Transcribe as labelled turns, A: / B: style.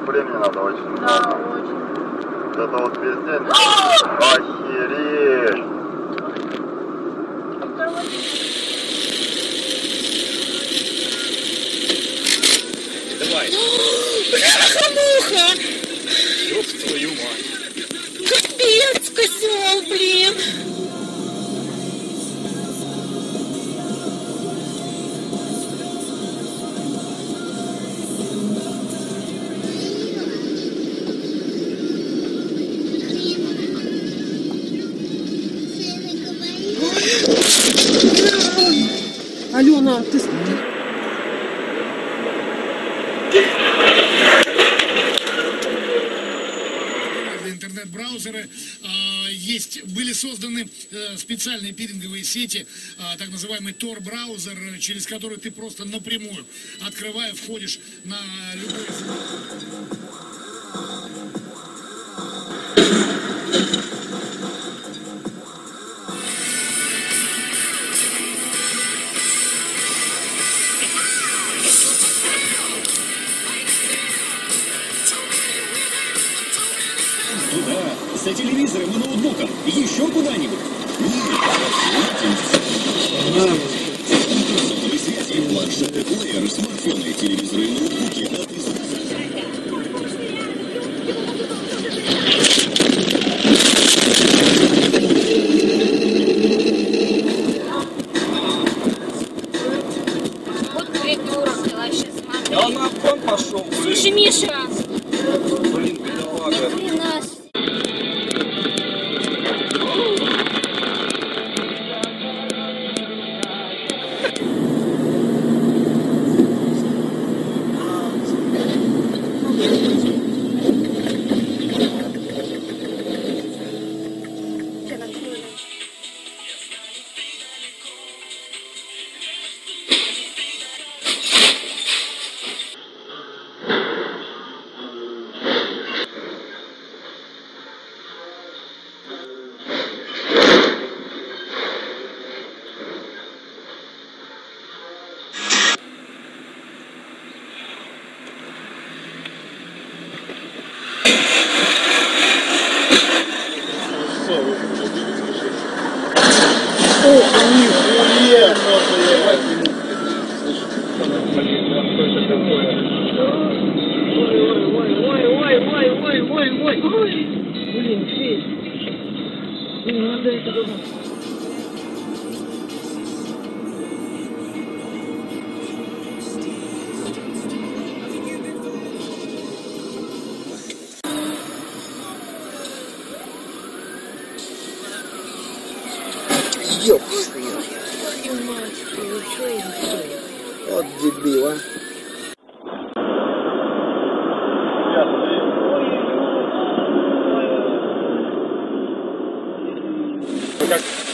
A: времени надо очень много.
B: Да, очень.
A: Это вот весь день. Охереть!
C: Давай.
D: Бляха-муха!
C: Ёб твою мать.
D: Капец, козел, блин!
B: Алена, ты...
E: Интернет-браузеры были созданы специальные пиринговые сети, так называемый Tor-браузер, через который ты просто напрямую, открывая, входишь на любой...
F: Туда, за телевизором и ноутбуком, еще куда-нибудь. Нет, сотовой связи, планшеты, плееры, смартфоны, телевизоры и ноутбуки, даты
D: Вот придурок, ты вообще смотри.
C: Да он на обгон пошел.
D: Слушай, Миша!
C: Блин, бедолага.
D: Блин, нас...
B: Ой, блин, Федь. Не надо это дома.
G: Ёп, вот дебила.
A: Вы как